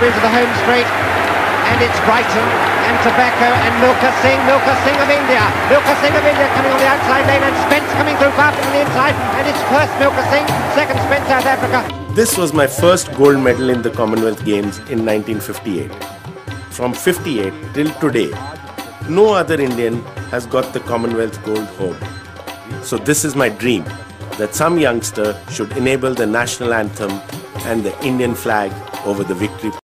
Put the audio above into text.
into the home straight, and it's Brighton and Tobacco and Milkha Singh of India. Milkha Singh of India coming on the outside lane, and Spence coming through fast on the inside, and it's first Milkha Singh, second Spence, South Africa. This was my first gold medal in the Commonwealth Games in 1958. From 58 till today, no other Indian has got the Commonwealth gold home. So this is my dream, that some youngster should enable the national anthem and the Indian flag over the victory point.